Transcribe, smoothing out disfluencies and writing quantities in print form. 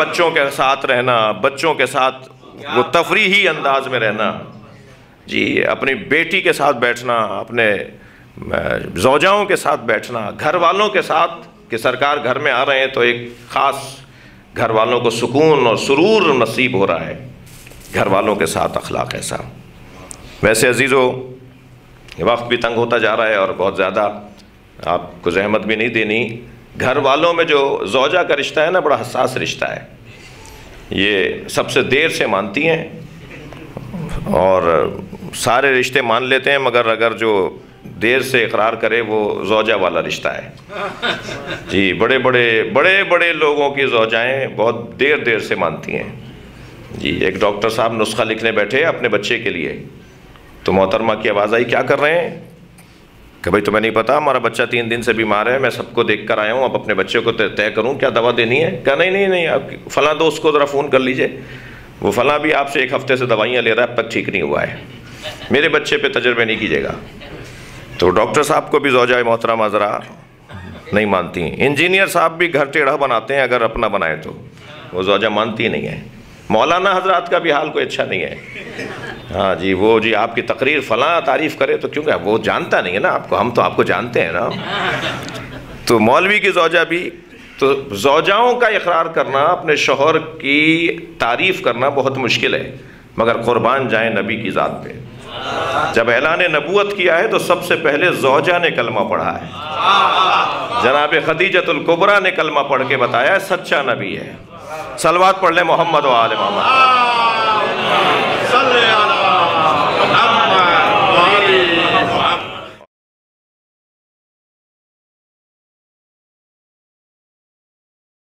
بچوں کے ساتھ رہنا، بچوں کے ساتھ وہ تفریحی انداز میں رہنا، جی اپنی بیٹی کے ساتھ بیٹھنا، اپنے زوجاؤں کے ساتھ بیٹھنا، گھر والوں کے ساتھ کہ سرکار گھر میں آ رہے ہیں تو ایک خاص گھر والوں کو سکون اور سرور نصیب ہو رہا ہے، گھر والوں کے ساتھ اخلاق ایسا۔ ویسے عزیزو وقت بھی تنگ ہوتا جا رہا ہے اور بہت زیادہ آپ کو زحمت بھی نہیں دینی۔ گھر والوں میں جو زوجہ کا رشتہ ہے نا، بڑا حساس رشتہ ہے، یہ سب سے دیر سے مانتی ہیں اور سارے رشتے مان لیتے ہیں، مگر اگر جو دیر سے اقرار کرے وہ زوجہ والا رشتہ ہے۔ جی بڑے بڑے لوگوں کی زوجائیں بہت دیر سے مانتی ہیں۔ جی ایک ڈاکٹر صاحب نسخہ لکھنے بیٹھے اپنے بچے کے لیے، تو محترمہ کی آواز آئی، کیا کر رہے ہیں؟ کہ بھائی تمہیں نہیں پتا ہمارا بچہ 3 دن سے بیمار ہے، میں سب کو دیکھ کر آیا ہوں، اب اپنے بچے کو طے کروں کیا دوا دینی ہے؟ کہا نہیں آپ فلاں دوست کو ذرا فون کر لیجئے، وہ فلاں بھی آپ سے 1 ہفتے سے دوائیاں لے رہا ہے، اب تک ٹھیک نہیں ہوا ہے، میرے بچے پہ تجربے نہیں کیجیے گا۔ تو ڈاکٹر صاحب کو بھی زوجہ محترمہ ذرا نہیں مانتی ہیں۔ انجینئر صاحب بھی گھر ٹیڑھا بناتے ہیں، اگر اپنا بنائے تو وہ زوجہ مانتی نہیں ہے۔ مولانا حضرات کا بھی حال کوئی اچھا نہیں ہے۔ ہاں جی وہ جی آپ کی تقریر فلاں تعریف کرے تو کیونکہ وہ جانتا نہیں ہے نا آپ کو، ہم تو آپ کو جانتے ہیں نا۔ تو مولوی کی زوجہ بھی، تو زوجاؤں کا اقرار کرنا، اپنے شوہر کی تعریف کرنا بہت مشکل ہے، مگر قربان جائیں نبی کی ذات پہ۔ جب اعلان نبوت کیا ہے تو سب سے پہلے زوجہ نے کلمہ پڑھا ہے، جناب خدیجۃ الکبریٰ نے کلمہ پڑھ کے بتایا سچا نبی ہے۔ صلوات پڑھ لیں محمد و آل محمد۔